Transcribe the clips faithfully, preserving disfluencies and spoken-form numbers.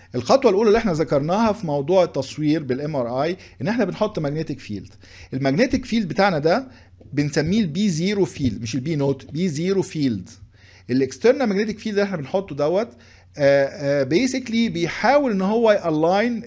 الخطوه الاولى اللي احنا ذكرناها في موضوع التصوير بالام ار اي ان احنا بنحط ماجنتيك فيلد. الماجنتيك فيلد بتاعنا ده بنسميه البي زيرو فيلد، مش البي نوت، بي زيرو فيلد. الاكسترنال ماجنتيك فيلد اللي احنا بنحطه دوت بيسكلي بيحاول ان هو يالاين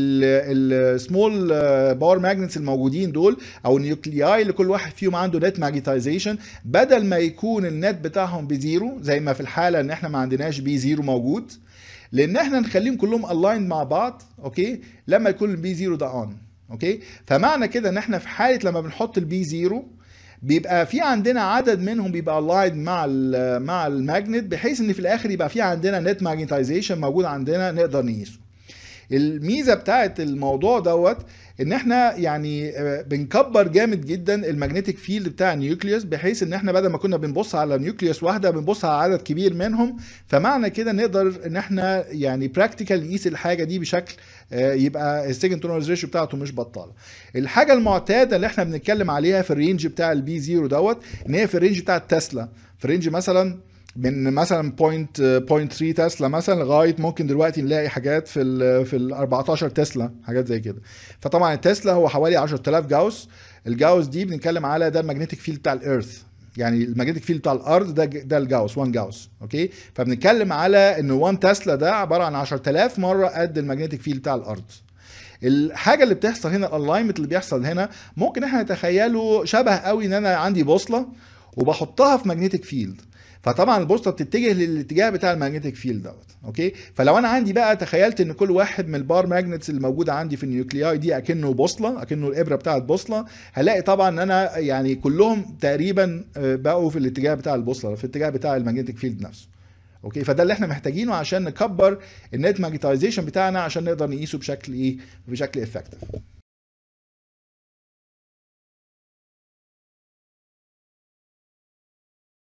السمول باور ماجنتس الموجودين دول او النيوكلياي اللي كل واحد فيهم عنده نت ماجنتايزيشن، بدل ما يكون النت بتاعهم بزيرو زي ما في الحاله ان احنا ما عندناش بي زيرو موجود، لان احنا نخليهم كلهم الايند مع بعض. اوكي، لما يكون البي زيرو ده اون. اوكي، فمعنى كده ان احنا في حاله لما بنحط البي زيرو بيبقى في عندنا عدد منهم بيبقى الايند مع ال مع الماجنت، بحيث ان في الاخر يبقى في عندنا نت ماجنتايزيشن موجود عندنا نقدر نقيسه. الميزه بتاعت الموضوع دوت ان احنا يعني بنكبر جامد جدا المagnetic فيلد بتاع النيوكليوس، بحيث ان احنا بدل ما كنا بنبص على نيوكليوس واحده بنبص على عدد كبير منهم. فمعنى كده نقدر ان احنا يعني براكتيكال نقيس الحاجه دي بشكل يبقى السيجن تو نويز ريشيو بتاعته مش بطاله. الحاجه المعتاده اللي احنا بنتكلم عليها في الرينج بتاع البي زيرو دوت ان هي في الرينج بتاع التسلا، في الرينج مثلا من مثلا بوينت بوينت ثري تسلا مثلا لغايه ممكن دلوقتي نلاقي حاجات في ال في ال اربعتاشر تسلا، حاجات زي كده. فطبعا التسلا هو حوالي عشرة آلاف جاوس. الجاوس دي بنتكلم على ده المagnetic فيلد بتاع الارث، يعني المagnetic فيلد بتاع الارض ده ده الجاوس واحد جاوس. اوكي، فبنتكلم على ان واحد تسلا ده عباره عن عشرة آلاف مره قد المagnetic فيلد بتاع الارض. الحاجه اللي بتحصل هنا، الالاينمنت اللي بيحصل هنا، ممكن احنا نتخيله شبه قوي ان انا عندي بوصله وبحطها في ماجنتيك فيلد، فطبعا البوصله بتتجه للاتجاه بتاع الماجنتيك فيلد دوت. اوكي، فلو انا عندي بقى تخيلت ان كل واحد من البار ماجنتس اللي موجوده عندي في النيوكلياي دي اكنه بوصله، اكنه الابره بتاعت بوصله، هلاقي طبعا ان انا يعني كلهم تقريبا بقوا في الاتجاه بتاع البوصله، في الاتجاه بتاع الماجنتيك فيلد نفسه. اوكي، فده اللي احنا محتاجينه عشان نكبر النت ماجنتايزيشن بتاعنا عشان نقدر نقيسه بشكل ايه، بشكل افكتيف.